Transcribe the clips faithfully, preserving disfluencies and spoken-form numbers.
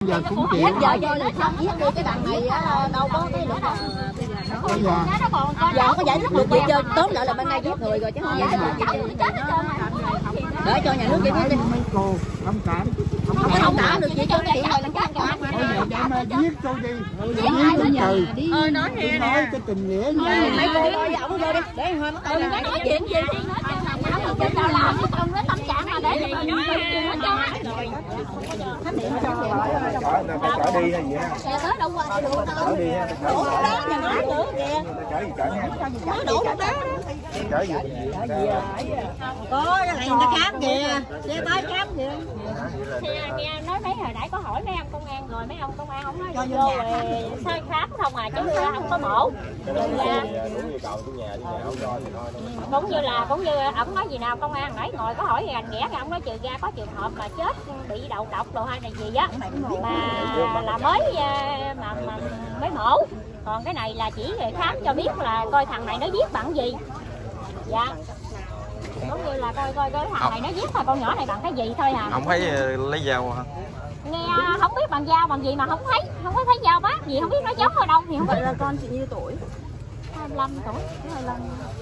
Giờ cũng chịu. Giờ vô là xong giết đi cái đằng này đâu có cái nữa. Bây giờ giờ không có giải thích được gì chơi, tóm lại là bên đây giết người rồi chứ không giải thích được. Để cho nhà nước giải thích đi. Cô thông cảm. Không đảm được gì cho cái điện thoại là cắt cả. Giết tôi đi. Giết tôi đi. Ơi nói nghe nè. Nói cái tình nghĩa nha. Mấy cô ơi dạo vô đi. Để hồi nó tao nói chuyện gì đi. Cái tao làm cái tao nói tâm trạng mà để cho mình chuyện hết cho. Chở đi hay gì ha? Tới đâu qua thì đủ đâu. Chở đi ha. Đổ đá nhà máy nữa kìa. Chở gì chở nha. Nó đổ đá đó. Chở gì? Có cái này người ta khám kìa. Xe tới khám kìa. Nghe nói mấy hồi nãy có hỏi mấy ông công an rồi mấy ông công an không nói vô sai khám không à chứ không có mổ. Cũng như là cũng như ổng nói gì nào công an nãy ngồi có hỏi gành ghẻ ông nói trừ ra có trường hợp mà chết bị đậu độc đồ hay là gì á mà là mới mà, mà mới mổ, còn cái này là chỉ về khám cho biết là coi thằng này nó giết bằng gì. Dạ cũng như là coi coi cái thằng này nó giết mà con nhỏ này bằng cái gì thôi à. Không thấy lấy dao hả? Nghe không biết bằng dao bằng gì mà không thấy, không có thấy dao bác gì, không biết nó giống ở đâu thì không biết. Là con chị nhiêu tuổi? hai mươi lăm tuổi, hai mươi lăm.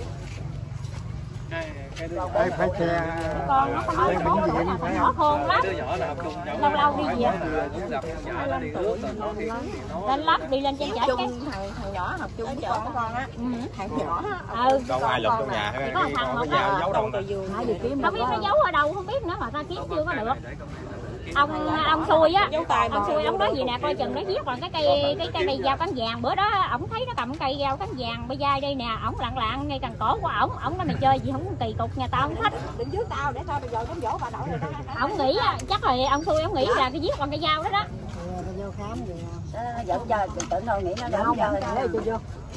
Đây phải xe. Con nó có nói nó phải nhỏ khôn lắm. Lâu lâu đi về. hai mươi lăm tuổi. Lên lắp đi lên trên chợ cái Thằng nhỏ học chung với con con á. Thằng nhỏ á. ừ. Đâu ai lục trong nhà hay có thằng có dao giấu đâu ta. Không biết nó giấu ở đâu không biết nữa mà ta kiếm chưa có được. Ông ông xui á, ông xui ông nói gì nè coi chừng nó giết bằng cái cây cái cây này dao cán vàng, bữa đó ổng thấy nó cầm cây dao cán vàng bây dai đây nè, ổng lặng lặng ngay cần cổ của ổng, ổng nói mày chơi gì không kỳ cục nhà tao không thích. Định trước tao để tao bây giờ cắm dỗ bà nội rồi đó. Ổng nghĩ chắc là ông xui ổng nghĩ là cái giết bằng cây dao đó đó. Vô khám gì dẫn cho tự thôi nghĩ nó đâu không để tôi vô.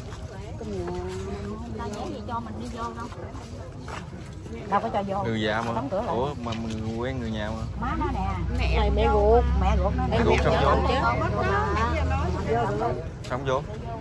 Ta dễ gì cho mình đi vô đâu. Đâu có cho vô. Người già mà. Ủa mà mình quen người nhà mà. Má nó nè. Mẹ mẹ ruột, mẹ ruột nó. Mẹ ruột xong vô. Xong vô.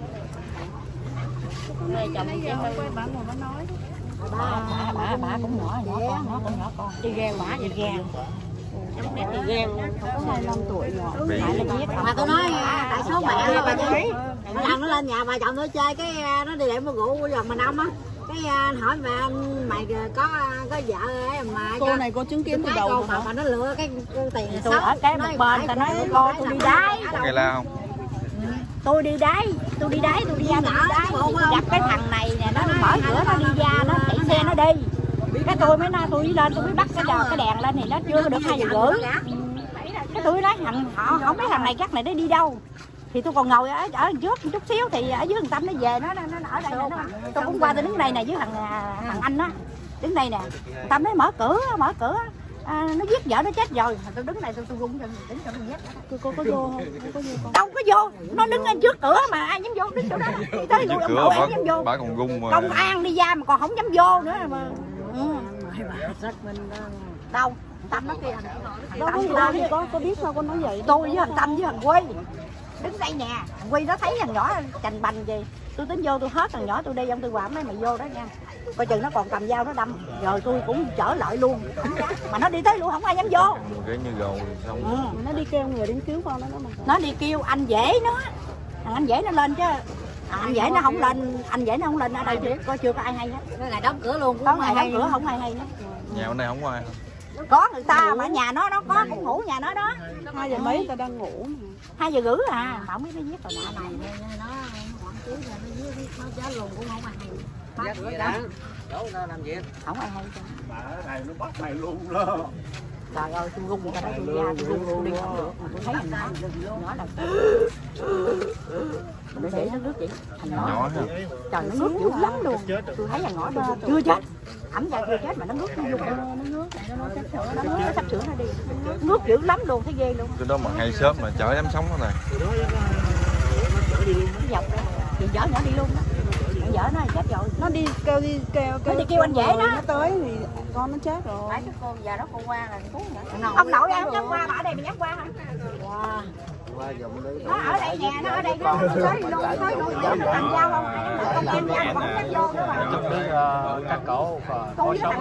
Mẹ chồng đi vô bà ngồi bà nói. Bà bà bà cũng nhỏ nhỏ con, nó cũng nhỏ con. Đi ghen bả vậy ghen. Đi ghen hai mươi lăm tuổi rồi. Mà tôi nói tại số mẹ bà thấy. Lần nó lên nhà bà chồng nó chơi cái nó đi lại mua rượu của dòng mình ông á. Cái hỏi mà mày có có vợ ấy mà cô này cô chứng kiến từ đầu mà, mà nó lựa cái tiền tôi ở cái một bên ta nói con tôi đi đái Có cây la không? tôi đi đái tôi đi đái tôi đi ra tôi đi đái gặp cái thằng này nè nó mở cửa nó đi ra nó đẩy xe nó đi cái tôi mới nói tôi đi lên tôi mới bắt cái đò cái đèn lên thì nó chưa được hai giờ rưỡi cái tôi nói thằng họ không biết thằng này chắc này nó đi đâu thì tôi còn ngồi ở ở trước một chút xíu thì ở dưới thằng Tâm nó về nó nó, nó ở đây nè nó tôi cũng qua tôi đứng đây nè với thằng thằng anh á đứng đây nè Tâm nó mở cửa mở cửa à, nó giết vợ nó chết rồi tôi đứng này tôi tôi run cho đứng cho mình nhét cô cô có vô không có vô không đâu có vô nó đứng ngay trước cửa mà ai dám vô đứng chỗ đó đi tới Trước ông cửa nội bà, ai dám vô bà còn rung mà. công an đi ra mà còn không dám vô nữa mà ừ. Đâu Tâm nó kia đâu có đâu thì có có biết sao con nói vậy. tôi với thằng Tâm với thằng Quy đứng đây nè thằng Quy nó thấy thằng nhỏ chành bành gì tôi tính vô tôi hết thằng nhỏ tôi đi ông tôi quả mấy mày vô đó nha coi chừng nó còn cầm dao nó đâm rồi tôi cũng trở lại luôn mà nó đi tới luôn không ai dám vô Cái như gầu xong ừ. Nó đi kêu người đến cứu con nó đó mà. Nó đi kêu anh dễ nó thằng anh dễ nó lên chứ à, anh dễ nó không lên anh dễ nó không lên ở đây chưa coi chưa có ai hay hết cái này đóng cửa luôn có ai đóng cửa không ai hay hết nhà bên này không có ai. có người ta mà nhà nó nó có cũng ngủ nhà nó đó Hai giờ mấy người ta đang ngủ mà. hai giờ rưỡi à mà không biết nó giết rồi nạ này nó khoảng cuối giờ nó giết nó chết luôn cũng không ai hay. Dắt vậy đó. Đổ ra làm việc. Không ai hay cho. Mà ở này nó bắt mày luôn đó. Trời ơi tôi rung ra đó tôi ra tôi rung tôi đi không được mà tôi thấy thằng nhỏ nhỏ là để để nó nước vậy thằng nhỏ Nhỏ hả? trời nó nước dữ lắm luôn tôi thấy thằng nhỏ đó chưa chết ẩm ra chưa chết mà nó nước nó dùng nó nước nó nó sắp sửa nó nước nó sắp sửa nó đi nước dữ lắm luôn thấy ghê luôn Cái đó mà hay sớm mà chở dám sống đó này nó dọc ra thì vợ nhỏ đi luôn đó vợ nó chết rồi Nó đi kêu đi kêu nó đi kêu anh dễ đó nó tới thì con nó chết rồi. Phải cái cô già đó cô qua là cứu nữa. Ông nội em dám qua bà ở đây mình dám qua hả? Wow. Nó ở đây nè, nó ở đây nó tới luôn, tới luôn, nó làm giao không? Công an giao mà không dám vô nữa mà. Chút đứa cắt cổ có sống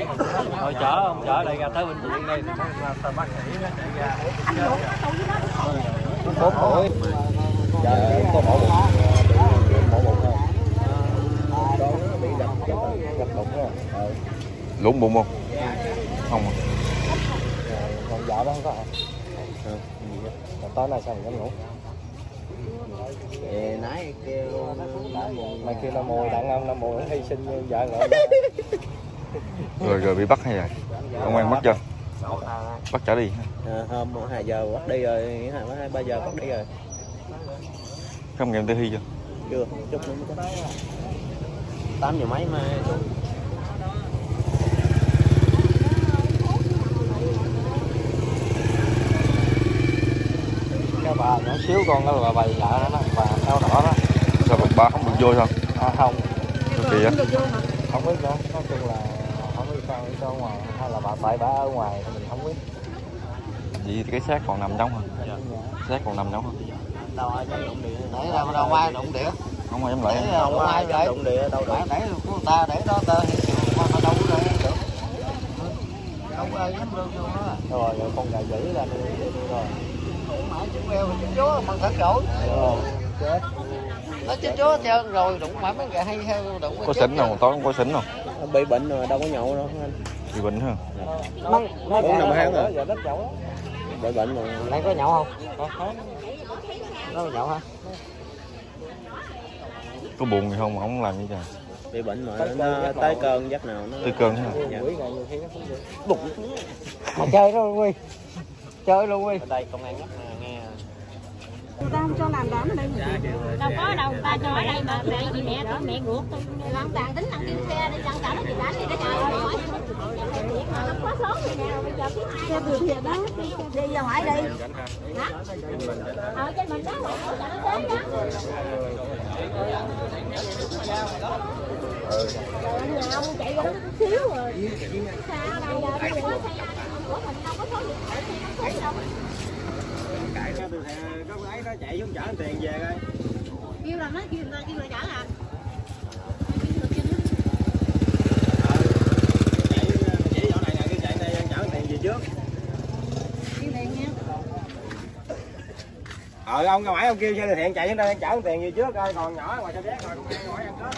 thôi chở ông chở đây ra tới bệnh viện đây tao bác sĩ nó chạy ra anh ruột nó tụi với nó bốn tuổi. Giờ có mổ bụng, mổ bụng thôi. Con nó bị gặp gặp bụng á. Lủng bụng không? Không. Còn vợ đó không có hả? Còn tối nay sao mình dám ngủ? Thì nãy kêu Mày kêu nó mùi đặng ông, nó mùi nó hy sinh như vợ ngồi. Rồi rồi bị bắt hay vậy? Công an bắt chưa? Bắt trả đi. à, hôm hai giờ bắt đi rồi, hai ba giờ bắt đi rồi. Không nghiệm tử thi chưa? Chưa, chút nữa mới có. Tám giờ mấy mà. Cái bà nhỏ xíu con đó là bà vợ đó, đó bà áo đỏ đó. Sao bà, bà không được vô sao? À, không. Kỳ vậy? Không biết nữa, nói chung là không biết sao đi ra ngoài hay là bà tại bà ở ngoài thì mình không biết. Vậy thì cái xác còn nằm trong hả? Xác còn nằm trong hả? Đâu ai dám đụng địa, để đâu đâu ai đụng địa. Không ai dám lại. Không ai dám đụng địa đâu để để của người ta để đó ta qua đâu có để được. Đâu có ai dám lương vô đó. Rồi rồi con gà dữ ra đi, đi, đi rồi. Mãi chú eo chú chúa bằng thật rồi. Rồi chết. Nó chú chúa trơn rồi đụng mãi mấy gà hay hay đụng. Có xỉn không? Tối không có xỉn không? Bị bệnh rồi đâu có nhậu đâu anh. Bị bệnh hả? Bốn năm tháng rồi. Giờ đất nhậu. Bị bệnh rồi. Nay có nhậu không? Có. Nó nhậu hả? Có buồn gì không mà không làm gì trời? Bị bệnh mà nó tới cơn giấc nào nó Tới cơn hả? Dạ. Đụng. Mà chơi đó luôn Quy. Chơi luôn Quy. Ở đây công an nhắc nghe. Người ta không cho làm đám ở đây gì? Đâu có đâu, ta cho ở đây mà mẹ gì mẹ tôi mẹ ruột tôi làm tàn tính năng kêu xe đi chăng cả nó gì đánh thì nó chờ rồi. Nó quá số rồi nè, bây giờ Xe từ thiện đó. đi ra ngoài đi. Hả? Ở trên mình đó là nó đến đó. Rồi ông chạy ra chút xíu rồi. Xa đây giờ bây giờ nó xe của mình đâu có số điện thoại thì nó số đâu. Cãi ra từ có ấy nó chạy xuống chở tiền về coi. Kêu làm nó kêu người ta kêu người chở làm. Chạy chỉ chỗ này nè, cái chạy đây chở tiền về trước. Kêu tiền nha. Ờ ông mãi ông kêu xe từ thiện chạy xuống đây chở tiền về trước coi, còn nhỏ ngoài xe bé rồi cũng nghe hỏi ăn đó.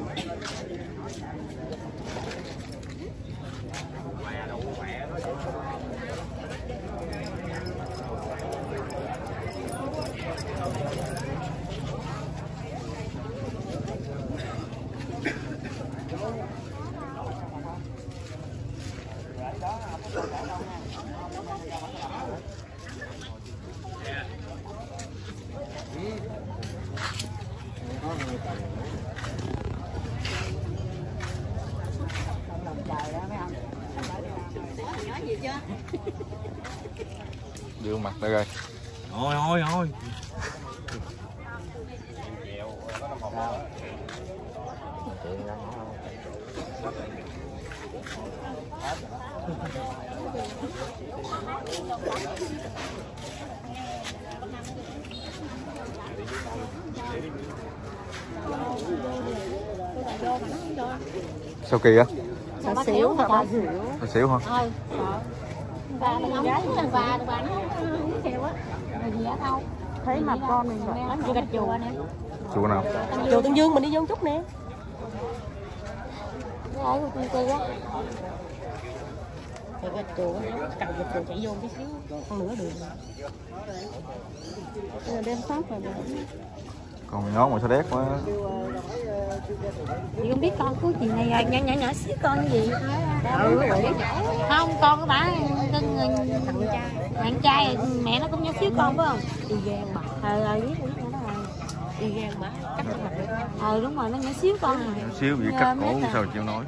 Đưa mặt đây rồi. Ôi ôi ôi. Sao kỳ á? Sao xỉu hả ta? Sao xỉu hả? Thôi. Và mình không muốn lần và và nó không xỉu á. Rồi gì á đâu. Thấy mặt con mình vậy. Nó chưa gạch chùa nè. Chùa nào? Chùa Tương Dương mình đi vô chút nè. Ở của tôi tôi á. Rồi gạch chùa nó cầm gạch chùa chạy vô tí xíu con nửa đường. Bây giờ đem phát rồi. Còn nhón mà sao đét quá. Chị không biết con của chị này nhỏ nhỏ nhỏ xíu con gì. Ừ, không con của bà thằng trai thằng trai mẹ nó cũng nhỏ xíu con phải không? Đi ghen bà ờ ờ biết biết nó rồi đi ghen bà cắt mặt ờ đúng rồi nó nhỏ xíu con rồi Nhỏ xíu bị cắt cổ sao chịu nói.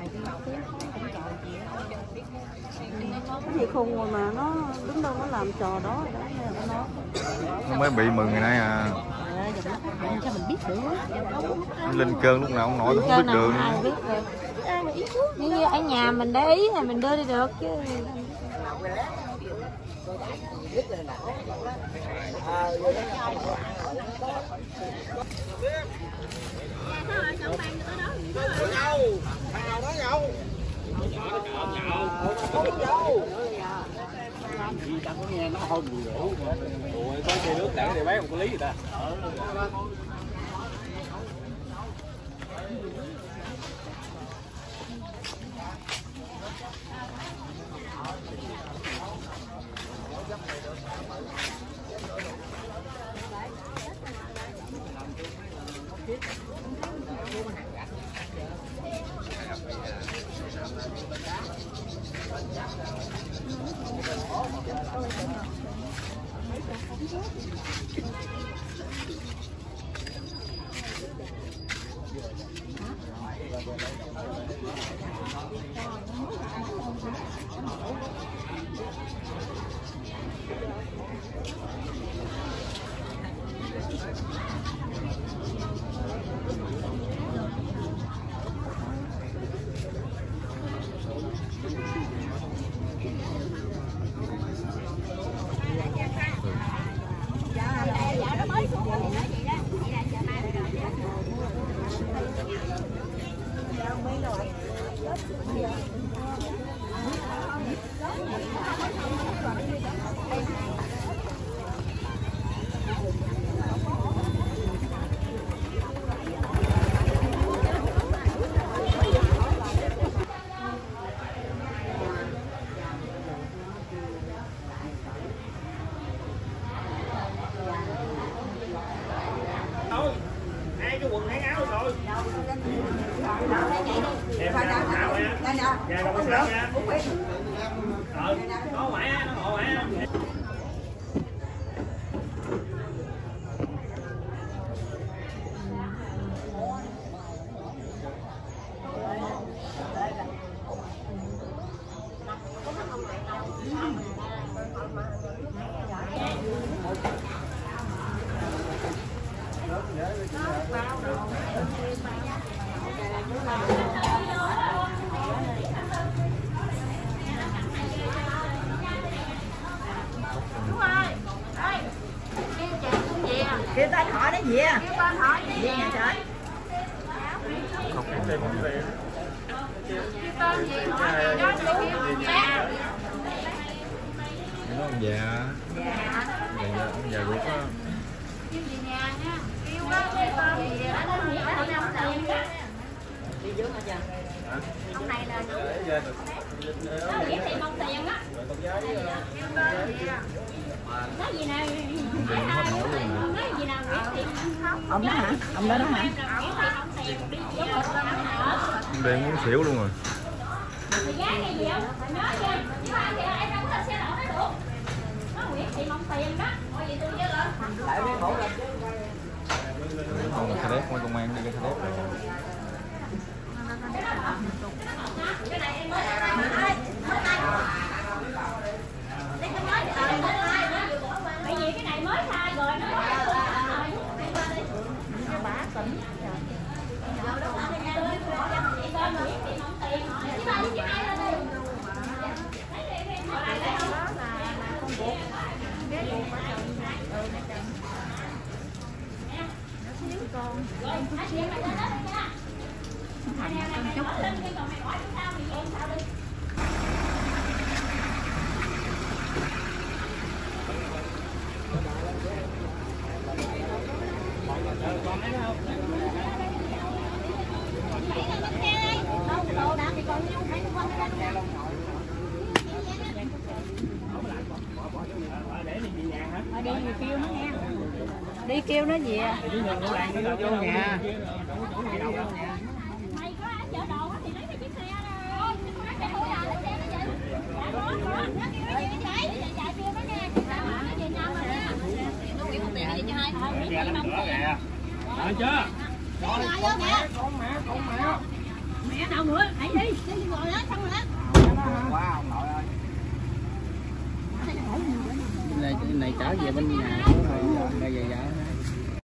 Cái gì khùng rồi mà nó đứng đâu nó làm trò đó đó nó nói. Nó mới bị mười ngày nay à. Sao mình biết được? Nó lên cơn lúc nào không nổi không biết đường. Nếu như ở nhà mình để ý thì mình đưa đi được chứ. Xe nước đặng để bán một cái lý người ta. Hai cái quần hai áo rồi. Em ra đâu sao nha. Ra đâu sao nha. Ờ, nó ngoại á, nó ngoại á. Kêu tên họ đó gì à? Kêu tên họ gì nhà trời? Không biết tên gì. Kêu tên gì họ gì đó chú nhà. Nó ông già. Dạ. Dạ, ông già ruột á. Kêu gì nhà nha. Kêu đó kêu tên gì đó nó nghĩa là ông tiền đó. Đi dưới hả trời? Ông này là nó nghĩa thì ông tiền á. Kêu tên gì à? Nói gì nào nói gì nào Nguyễn Tiền không? Ông đó hả? Ông đó đó hả? Ông đen muốn xỉu luôn rồi. Giá này gì không? Nhớ nha. Chứ ai thì em đâu có lên xe lỗ đó được. Nó Nguyễn Tiền ông Tiền đó. Thôi vậy tôi với lên. Lại với mẫu lên chứ. Không là khai đét, ngoài công an đi khai đét rồi. Cái này em mới thay. Bởi vì cái này mới thay rồi nó bá tỉnh. Đi kêu nó nghe. Đi kêu nó gì à? Đi vô nhà. Mày có ai chở đồ thì lấy cái chiếc xe thôi. Cái hũ nào lấy xe nó vậy. Đó, nó kêu nó gì vậy? Chạy kêu nó nghe. Nó về nhà mà nha. Nó Nguyễn một tiền gì cho hai. Ra đóng cửa kìa. Đợi chưa? Con mẹ, con mẹ, con mẹ. Mẹ đâu nữa? Hãy đi. Đi ngồi đó, xong rồi đó. Quá ông nội ơi. Này này trở về bên nhà rồi về về